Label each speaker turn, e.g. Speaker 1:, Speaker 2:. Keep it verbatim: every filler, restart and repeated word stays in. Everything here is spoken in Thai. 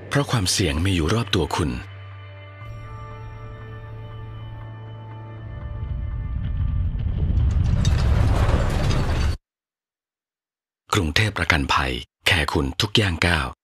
Speaker 1: เพราะความเสี่ยงมีอยู่รอบตัวคุณกรุงเทพประกันภัยแคร์คุณทุกย่างก้าว